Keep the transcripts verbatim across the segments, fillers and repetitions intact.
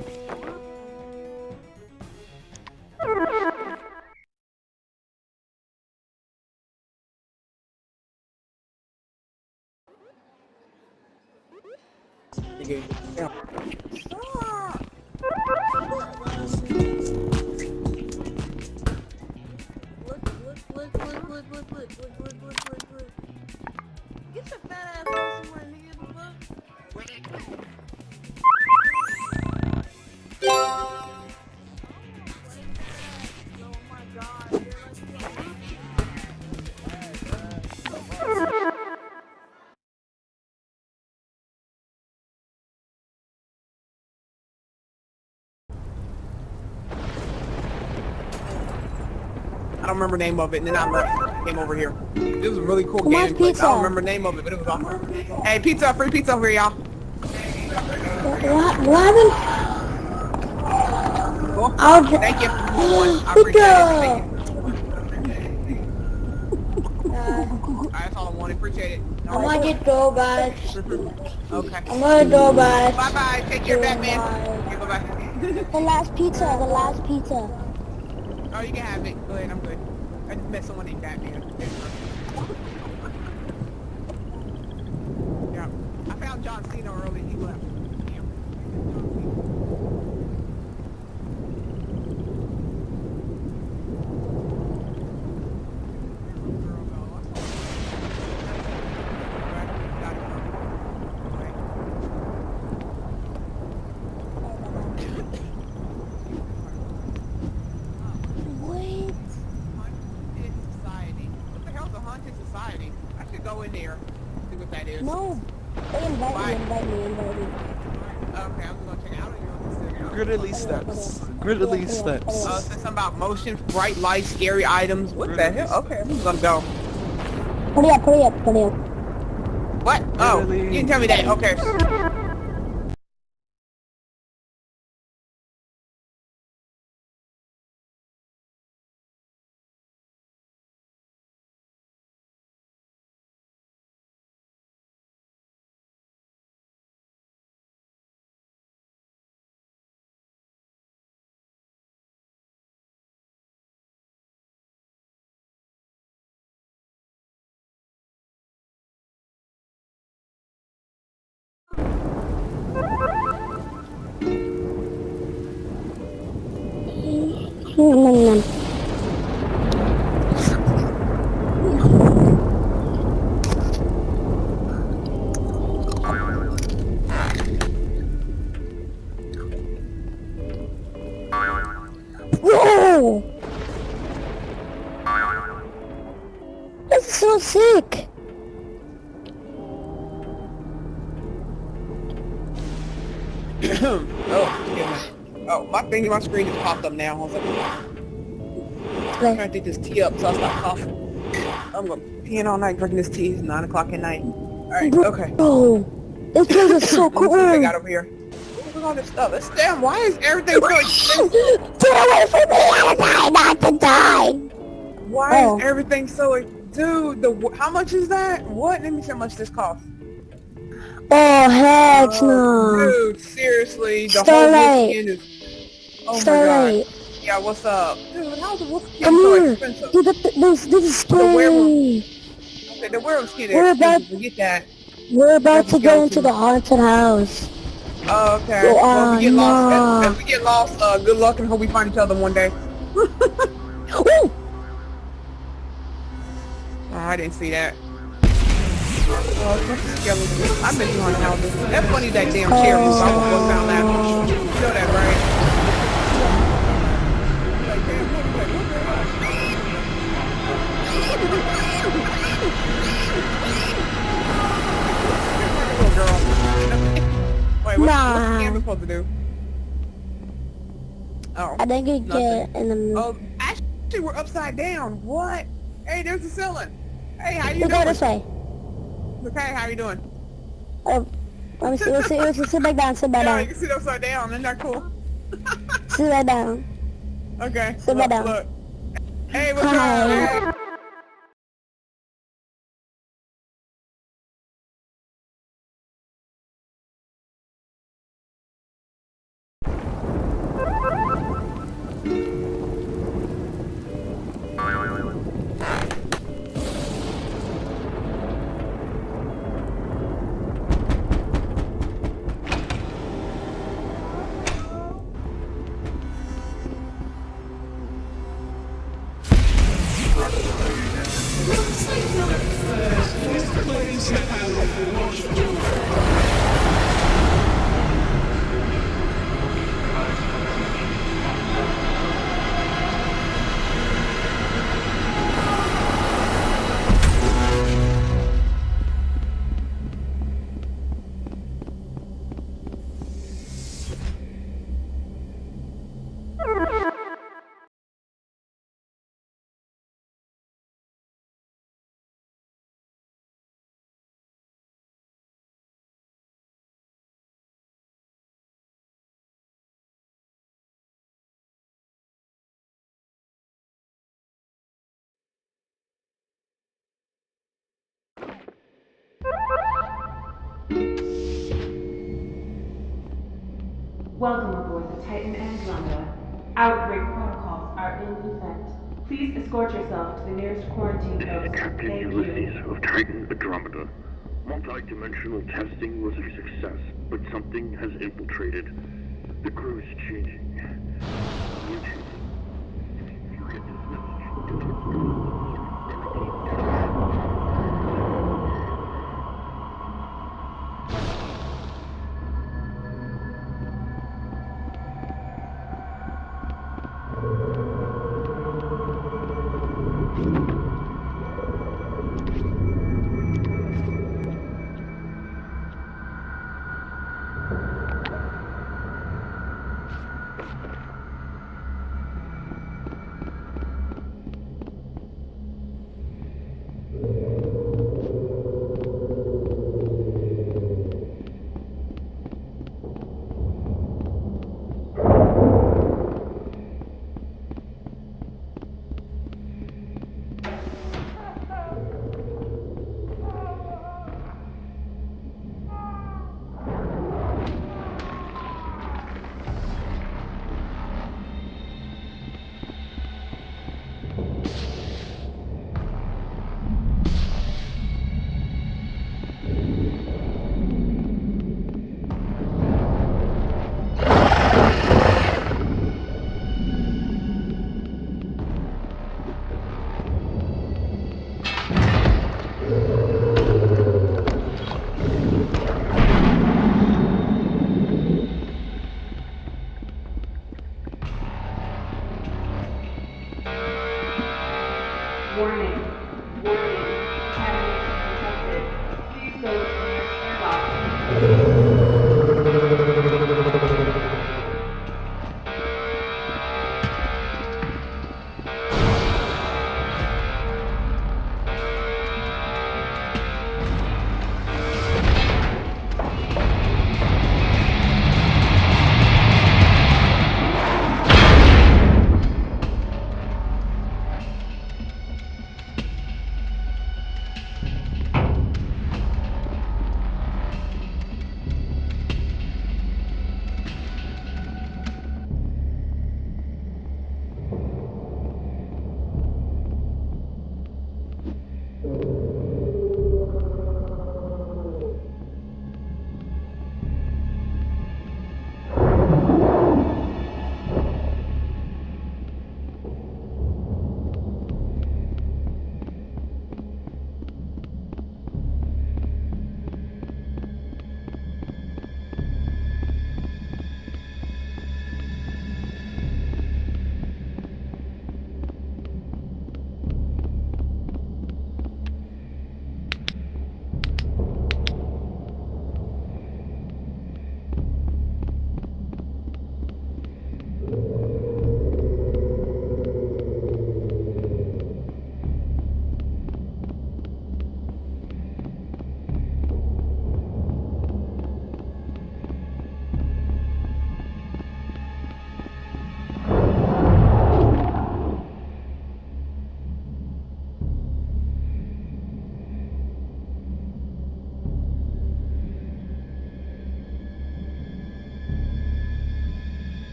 I don't remember the name of it, and then I left, came over here. It was a really cool Come on, game. But I pizza. don't remember the name of it, but it was awesome. Hey, pizza, free pizza over here, y'all. What? What happened? Cool. I'll Thank you. I Pizza. appreciate it. Alright, that's all I wanted. Appreciate it. I'm gonna get go, guys. Okay. I'm gonna go, guys. Bye bye. Take care, Batman. Okay, bye bye. The last pizza. The last pizza. Oh, you can have it. Go ahead. I'm good. I just met someone named Batman. Yeah. I found John Cena early. He left. Society. I should go in there, see what that is. No. They invite Why? me, invite me, invite me. Okay, I'm gonna check it out. Gridley steps. Gridley steps. Uh, said something about motion, bright lights, scary items. What the hell? Okay, I'm gonna go. Put it up, put it up, put it up. What? Oh, you didn't tell me that. Okay. Mm-hmm. Whoa! This is so sick! oh, goodness. Oh, my thing, my screen just popped up now. I was like, I'm trying to take this tea up so I stop coughing. I'm gonna peeing all night drinking this tea. It's nine o'clock at night. Alright, okay. Oh, this place is so Let me see what they cool! got over here. Look at all this stuff. It's damn, why is everything so expensive? Get away from me! I'm trying not to die! Why Oh. is everything so... Dude, the how much is that? What? Let me see how much this costs. Oh, heck Oh, no! dude, seriously, the Starlight. whole wolf skin is... Oh Starlight. my god. Yeah, what's up? Dude, how's the wolf skin Come so here! expensive? Dude, this, this, this is The werewolf. scary! Okay, the werewolf skin is We're expensive. about- Forget that. We're about Let's to go go into to- the haunted house. Oh, okay. Oh, well, if we get no. lost, if, if we get lost, uh, good luck and hope we find each other one day. Ooh! Oh, I didn't see that. Oh, what's the skeleton? I've been to haunted houses. That's funny that damn chair was I was going down that. You know that, right? Like, damn, what the- what the- Little girl. Wait, what's, what's Nah. the camera supposed to do? Oh. I think it Nothing. get in the... Oh, actually, we're upside down. What? Hey, there's the ceiling. Hey, how you You go doing? this way. Okay, how you doing? Uh, let me see, let's see, let's see, sit back down, sit back Yeah, you down. can sit upside down. Isn't that cool? Sit back down. Okay. Sit look, back down. Look. Hey, what's Hi. up? Hey. Welcome aboard the Titan Andromeda. Outbreak protocols are in effect. Please escort yourself to the nearest quarantine This is post. Captain Thank Ulysses you. of Titan Andromeda. Multi-dimensional testing was a success, but something has infiltrated. The crew is changing. Mutating. If you get this message, do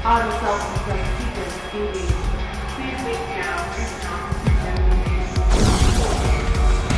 Auto self-defense sequence engaged. Please wait now. Response examination.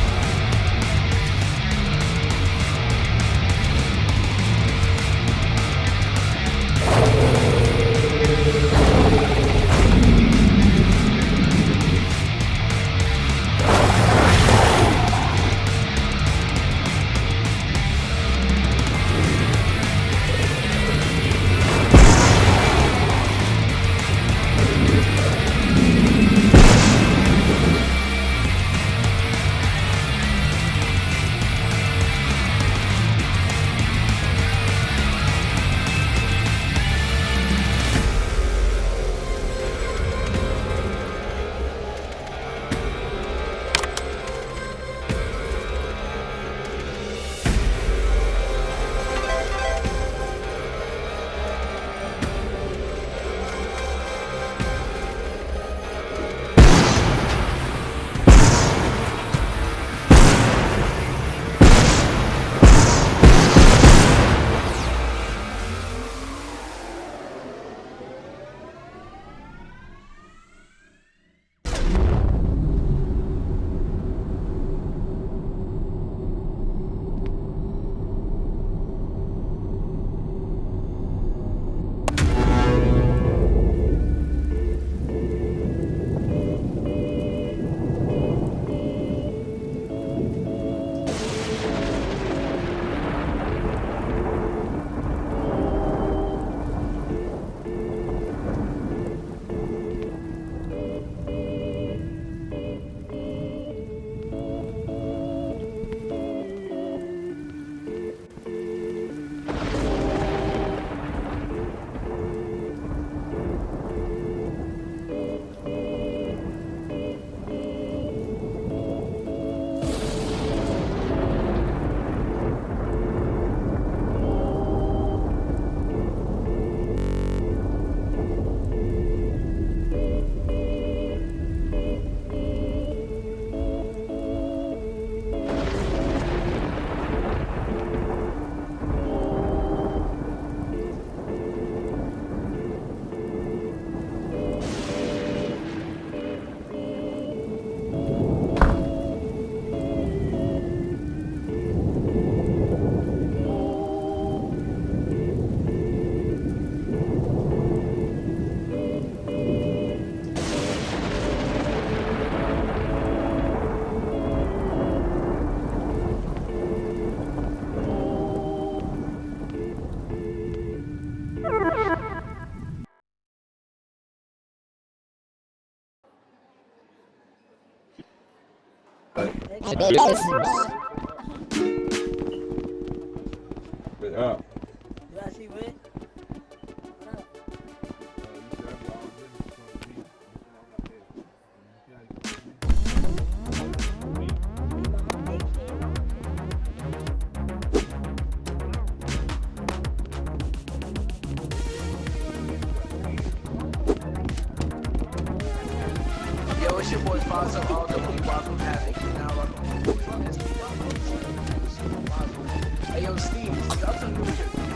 Yeah. Yo, it's your boy Fonzo, all the way welcome Havoc. Now welcome. Hey yo, Steve, drop some music.